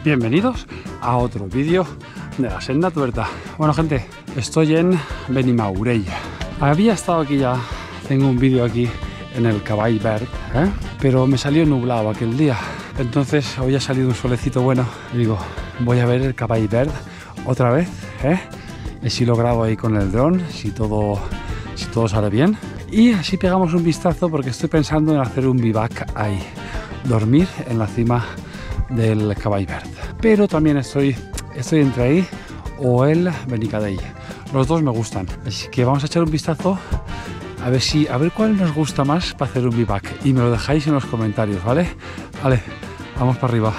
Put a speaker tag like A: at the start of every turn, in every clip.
A: Bienvenidos a otro vídeo de la Senda Tuerta. Bueno gente, estoy en Benimagrell. Había estado aquí ya, tengo un vídeo aquí en el Cavall Verd, pero me salió nublado aquel día. Entonces hoy ha salido un solecito bueno y digo, voy a ver el Cavall Verd otra vez, y si lo grabo ahí con el dron, si todo sale bien. Y así pegamos un vistazo porque estoy pensando en hacer un bivac ahí, dormir en la cima del Cavall Verd. Pero también estoy entre ahí o el Benicadell. Los dos me gustan, así que vamos a echar un vistazo a ver cuál nos gusta más para hacer un bivac, y me lo dejáis en los comentarios, ¿vale? Vale, vamos para arriba.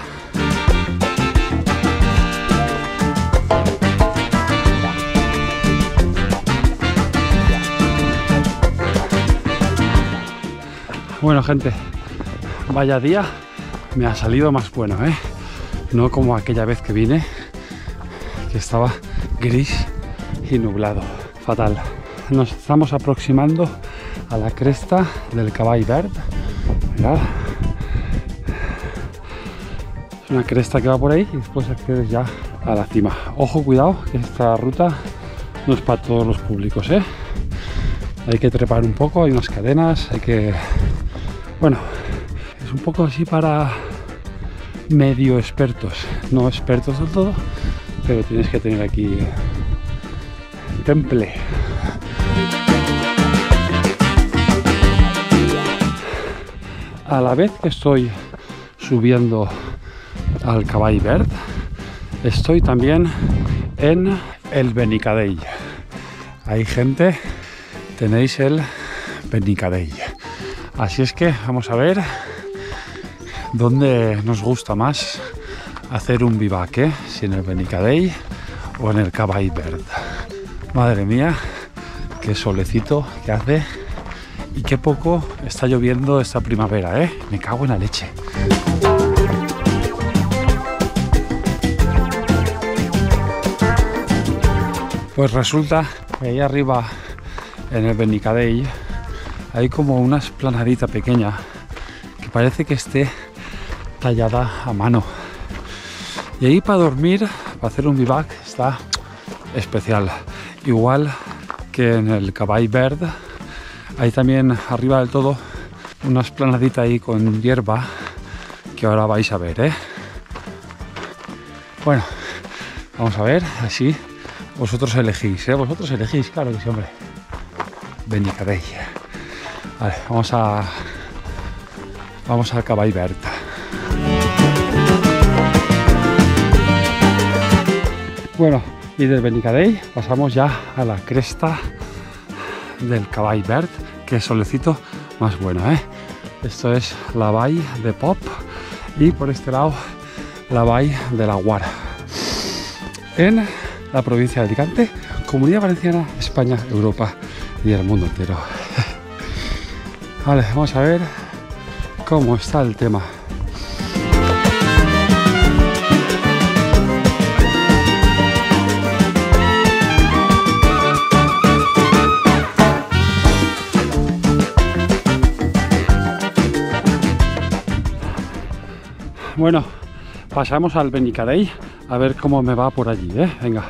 A: Bueno gente, vaya día me ha salido más bueno, no como aquella vez que vine, que estaba gris y nublado, fatal. Nos estamos aproximando a la cresta del Cavall Verd. Mirad, es una cresta que va por ahí y después accedes ya a la cima. Ojo, cuidado, que esta ruta no es para todos los públicos, hay que trepar un poco, hay unas cadenas, bueno, es un poco así para medio expertos, no expertos del todo, pero tienes que tener aquí temple. A la vez que estoy subiendo al Cavall Verd, estoy también en el Benicadell. Ahí gente, tenéis el Benicadell. Así es que vamos a ver dónde nos gusta más hacer un bivac, si en el Benicadell o en el Cavall Verd. Madre mía, qué solecito que hace y qué poco está lloviendo esta primavera, me cago en la leche. Pues resulta que ahí arriba en el Benicadell hay como una esplanadita pequeña que parece que esté tallada a mano, y ahí para dormir, para hacer un bivac, está especial. Igual que en el Cavall Verd, hay también arriba del todo una esplanadita ahí con hierba que ahora vais a ver, Bueno, vamos a ver, así vosotros elegís, vosotros elegís, claro que sí, hombre. Benicadell. Vale, vamos al Cavall Verd. Bueno, y del Benicadell pasamos ya a la cresta del Cavall Verd, que es solecito más bueno, Esto es la Vall de Pop y por este lado la Vall de la Guara, en la provincia de Alicante, Comunidad Valenciana, España, Europa y el mundo entero. Vale, vamos a ver cómo está el tema. Bueno, pasamos al Benicadell a ver cómo me va por allí, venga.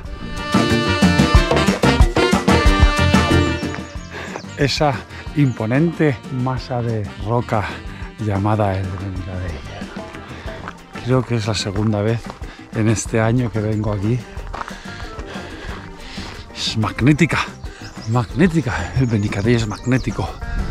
A: Esa imponente masa de roca llamada el Benicadell. Creo que es la segunda vez en este año que vengo aquí. Es magnética, el Benicadell es magnético.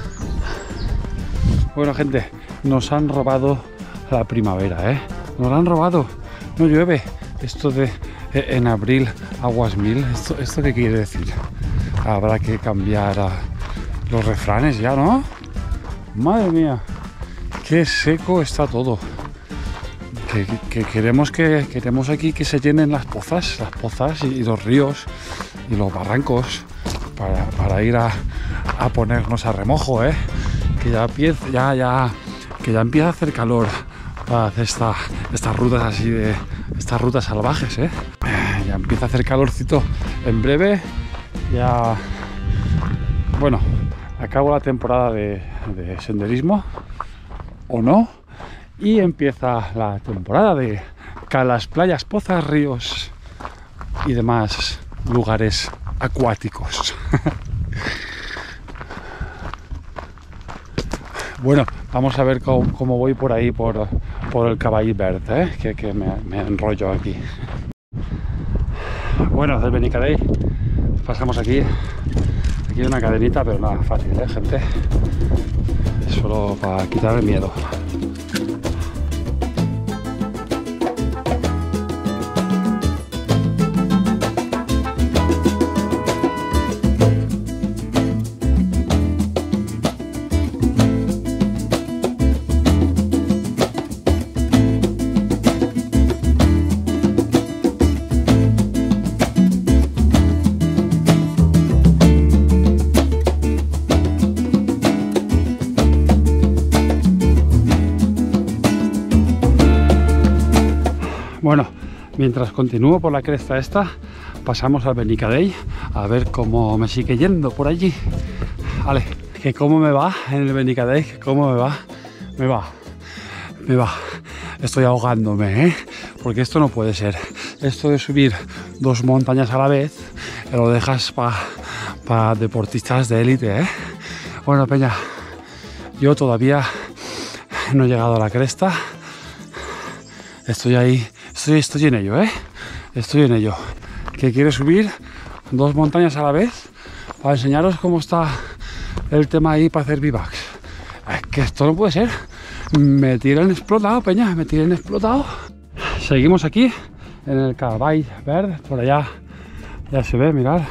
A: Bueno gente, nos han robado la primavera, nos la han robado, no llueve. Esto de en abril aguas mil, ¿esto qué quiere decir? Habrá que cambiar los refranes ya, ¿no? Madre mía, qué seco está todo. Queremos aquí que se llenen las pozas y los ríos y los barrancos para ir a ponernos a remojo, que ya empieza a hacer calor para hacer estas rutas así estas rutas salvajes, ya empieza a hacer calorcito en breve. Ya, bueno, acabo la temporada de senderismo, o no, y empieza la temporada de calas, playas, pozas, ríos y demás lugares acuáticos. Bueno, vamos a ver cómo voy por ahí, por el Cavall Verd, que me enrollo aquí. Bueno, del Benicadell pasamos aquí hay una cadenita, pero nada, fácil, gente. Es solo para quitar el miedo. Bueno, mientras continúo por la cresta esta, pasamos al Benicadell a ver cómo me sigue yendo por allí. Vale, que cómo me va en el Benicadell, cómo me va. Estoy ahogándome, porque esto no puede ser. Esto de subir 2 montañas a la vez, lo dejas para deportistas de élite, Bueno, peña, yo todavía no he llegado a la cresta. Estoy ahí. Estoy en ello, Estoy en ello. Que quiero subir 2 montañas a la vez para enseñaros cómo está el tema ahí para hacer bivacs. Es que esto no puede ser. Me tiran explotado, peña, me tiran explotado. Seguimos aquí en el Cavall Verd, por allá ya se ve, mirad.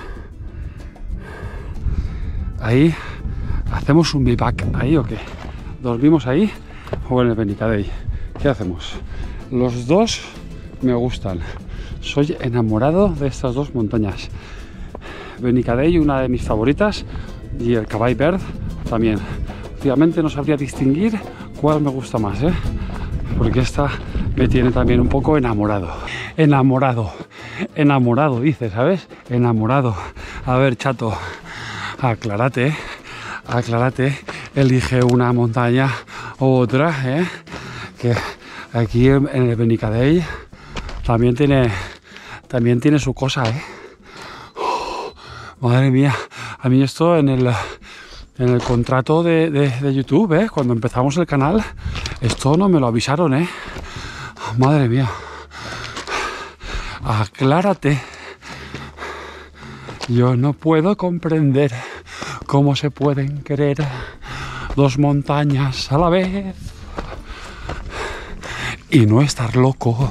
A: Ahí hacemos un bivac ahí o qué. Dormimos ahí o en el Benicadell. ¿Qué hacemos? Los dos me gustan. Soy enamorado de estas 2 montañas. Benicadell, una de mis favoritas, y el Cavall Verd también. Últimamente no sabría distinguir cuál me gusta más, porque esta me tiene también un poco enamorado. Enamorado, dice, ¿sabes? Enamorado. A ver, chato, aclárate, elige una montaña u otra, que aquí en el Benicadell también tiene su cosa, Oh, madre mía, a mí esto en el contrato de YouTube, cuando empezamos el canal, esto no me lo avisaron, Madre mía. Aclárate. Yo no puedo comprender cómo se pueden querer 2 montañas a la vez y no estar loco.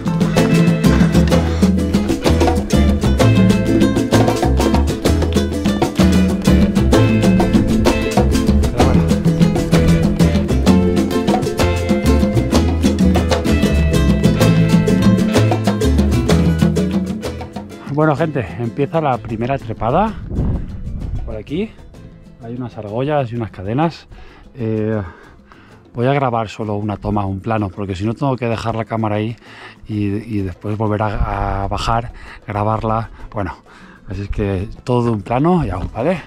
A: Bueno, gente, empieza la primera trepada. Por aquí hay unas argollas y unas cadenas. Voy a grabar solo una toma, un plano, porque si no tengo que dejar la cámara ahí y después volver a bajar, grabarla. Bueno, así es que todo de un plano y hago, ¿vale?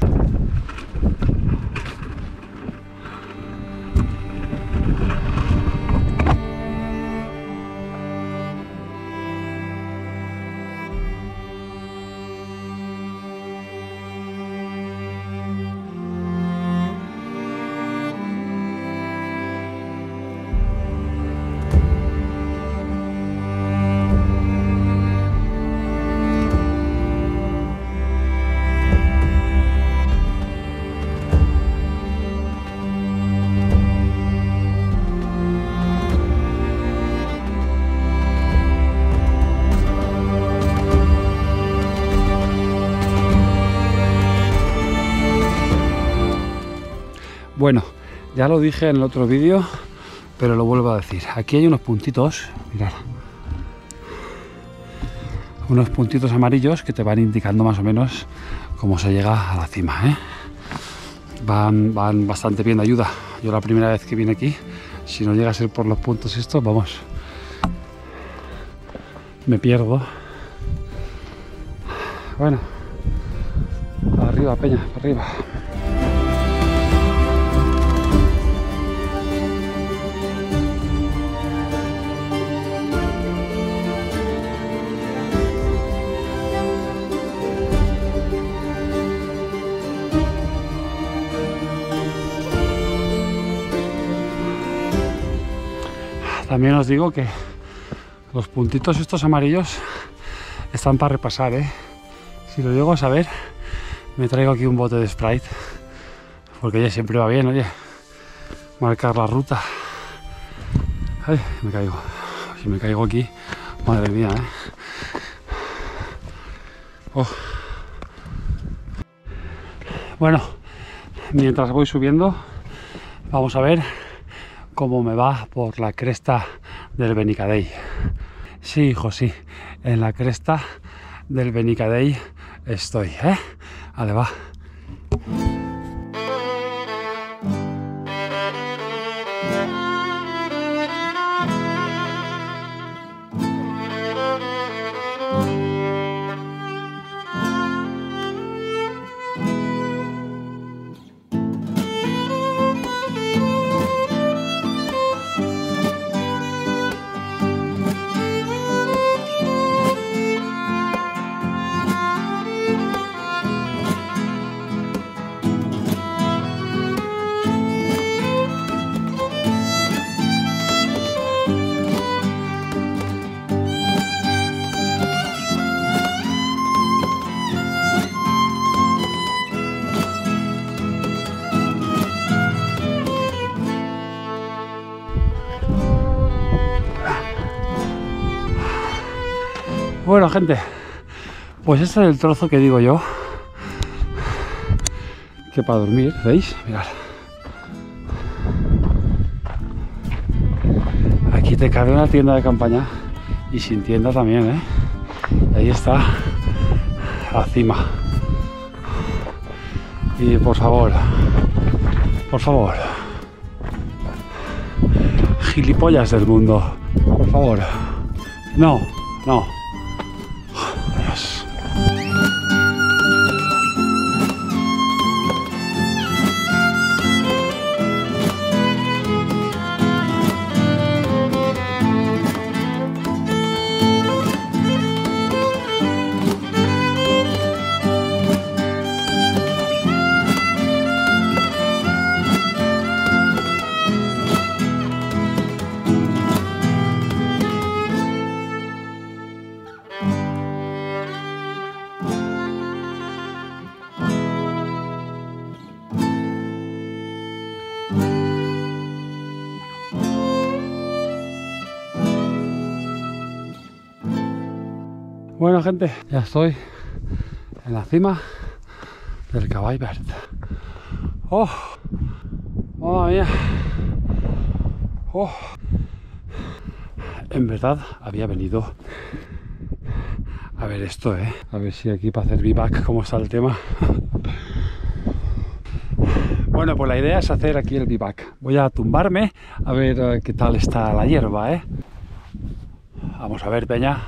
A: Bueno, ya lo dije en el otro vídeo, pero lo vuelvo a decir. Aquí hay unos puntitos, mirad. Unos puntitos amarillos que te van indicando más o menos cómo se llega a la cima, Van bastante bien de ayuda. Yo la primera vez que vine aquí, si no llega a ser por los puntos estos, vamos, me pierdo. Bueno, arriba, peña, arriba. También os digo que los puntitos estos amarillos están para repasar, ¿eh? Si lo llego a saber, me traigo aquí un bote de Sprite, porque ya siempre va bien, oye, marcar la ruta. Ay, me caigo. Si me caigo aquí, madre mía, ¿eh? Oh. Bueno, mientras voy subiendo, vamos a ver cómo me va por la cresta del Benicadell. Sí, hijo, sí, en la cresta del Benicadell estoy, ¿eh? Vale, va. Bueno, gente, pues este es el trozo que digo yo que para dormir, ¿veis? Mirad. Aquí te cabe una tienda de campaña y sin tienda también, ¿eh? Y ahí está la cima. Y por favor, gilipollas del mundo, por favor, no. Adiós. Bueno, gente, ya estoy en la cima del Cavall Verd. ¡Oh! ¡Mamma mía! ¡Oh! En verdad había venido a ver esto, ¿eh? A ver si aquí para hacer vivac, cómo está el tema. Bueno, pues la idea es hacer aquí el vivac. Voy a tumbarme a ver qué tal está la hierba, ¿eh? Vamos a ver, peña.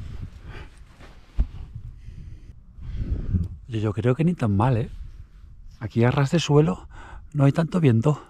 A: Yo creo que ni tan mal, ¿eh? Aquí a ras de suelo no hay tanto viento.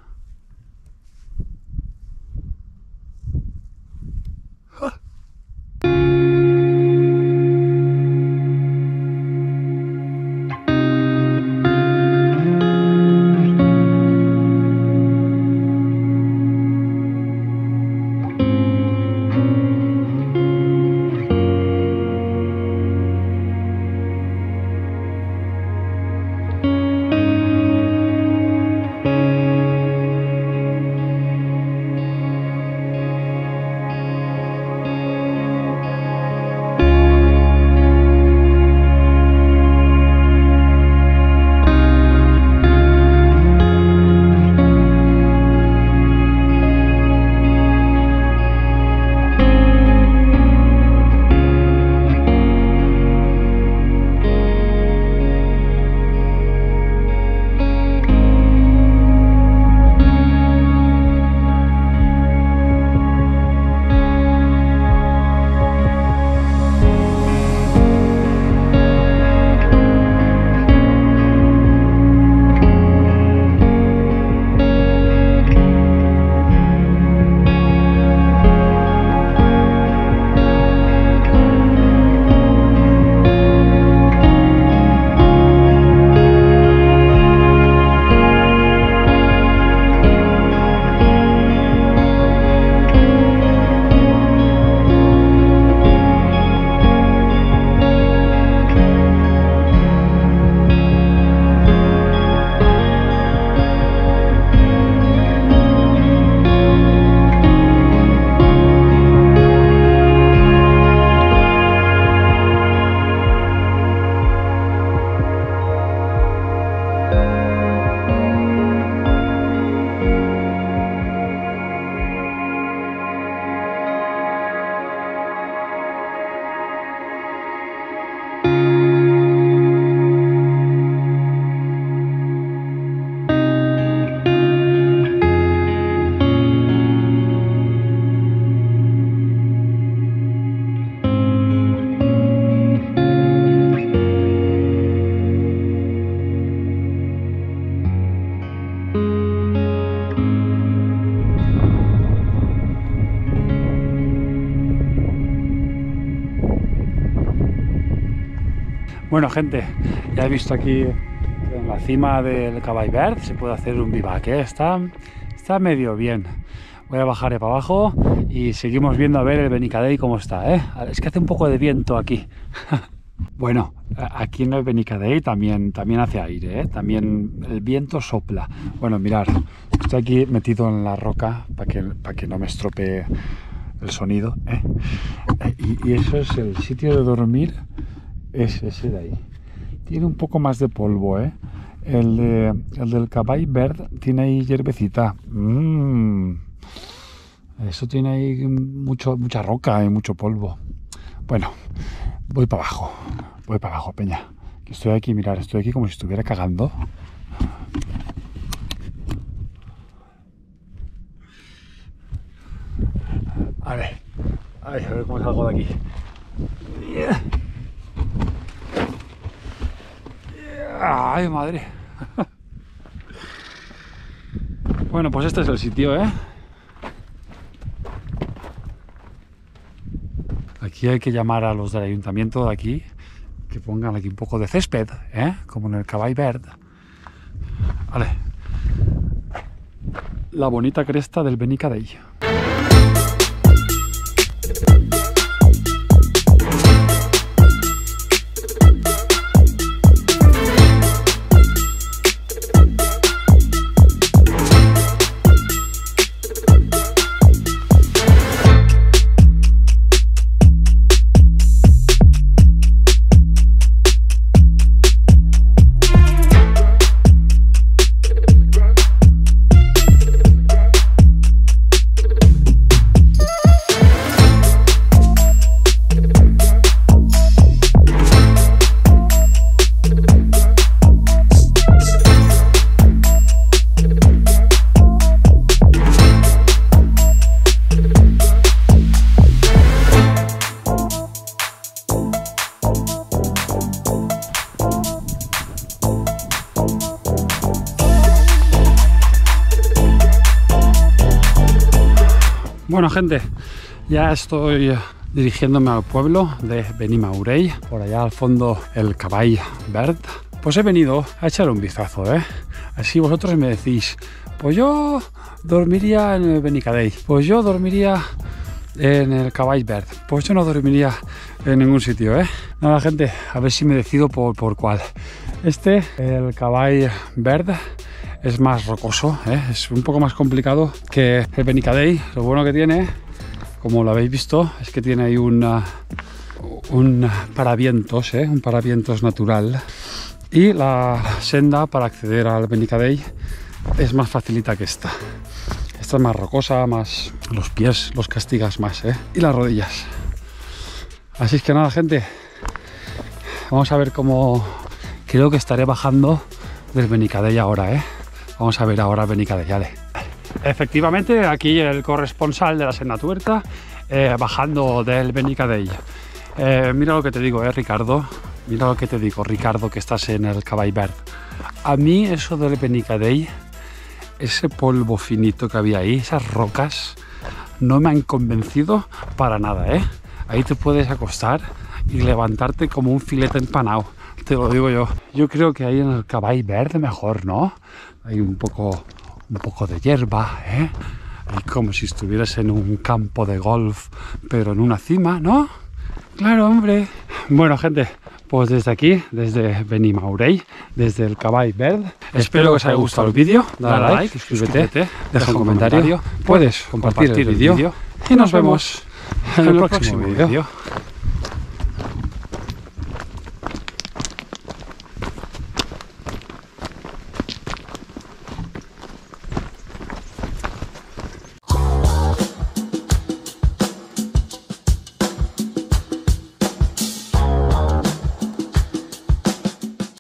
A: Bueno, gente, ya he visto aquí en la cima del Cavall Verd se puede hacer un bivac, ¿eh? Está medio bien. Voy a bajar para abajo y seguimos viendo a ver el Benicadell cómo está, ¿eh? Es que hace un poco de viento aquí. Bueno, aquí en el Benicadell también hace aire, ¿eh? También el viento sopla. Bueno, mirad, estoy aquí metido en la roca para que no me estropee el sonido, ¿eh? Y eso es el sitio de dormir, es ese de ahí. Tiene un poco más de polvo, ¿eh? El del Cavall Verd tiene ahí hierbecita. Eso tiene ahí mucha roca y mucho polvo. Bueno, voy para abajo, peña. Estoy aquí, mirad, estoy aquí como si estuviera cagando. A ver cómo salgo de aquí. ¡Ay, madre! Bueno, pues este es el sitio, ¿eh? Aquí hay que llamar a los del ayuntamiento de aquí que pongan aquí un poco de césped, ¿eh? Como en el Cavall Verd. Vale. La bonita cresta del Benicadell. Bueno, gente, ya estoy dirigiéndome al pueblo de Benimaurell, por allá al fondo el Cavall Verd. Pues he venido a echar un vistazo, ¿eh? Así vosotros me decís, pues yo dormiría en el Benicadell, pues yo dormiría en el Cavall Verd, pues yo no dormiría en ningún sitio, ¿eh? Nada, gente, a ver si me decido por cuál. El Cavall Verd, es más rocoso, ¿eh? Es un poco más complicado que el Benicadell. Lo bueno que tiene, como lo habéis visto, es que tiene ahí un paravientos, ¿eh? Un paravientos natural. Y la senda para acceder al Benicadell es más facilita que esta. Esta es más rocosa, más los pies los castigas más, ¿eh? Y las rodillas. Así es que nada, gente, vamos a ver cómo. Creo que estaré bajando del Benicadell ahora, ¿eh? Vamos a ver ahora Benicadell, vale. Efectivamente, aquí el corresponsal de la Senda Tuerta, bajando del Benicadell. Mira lo que te digo, Ricardo. Mira lo que te digo, Ricardo, que estás en el Cavall Verd. A mí eso del Benicadell, ese polvo finito que había ahí, esas rocas, no me han convencido para nada, ¿eh? Ahí te puedes acostar y levantarte como un filete empanado. Te lo digo yo. Yo creo que ahí en el Cavall Verd mejor, ¿no? Hay un poco de hierba, ¿eh? Ahí como si estuvieras en un campo de golf, pero en una cima, ¿no? Claro, hombre. Bueno, gente, pues desde aquí, desde Benimaurell, desde el Cavall Verd, espero que os haya gustado el vídeo. Dale like, suscríbete, deja un comentario, puedes compartir el vídeo y nos vemos en el próximo vídeo.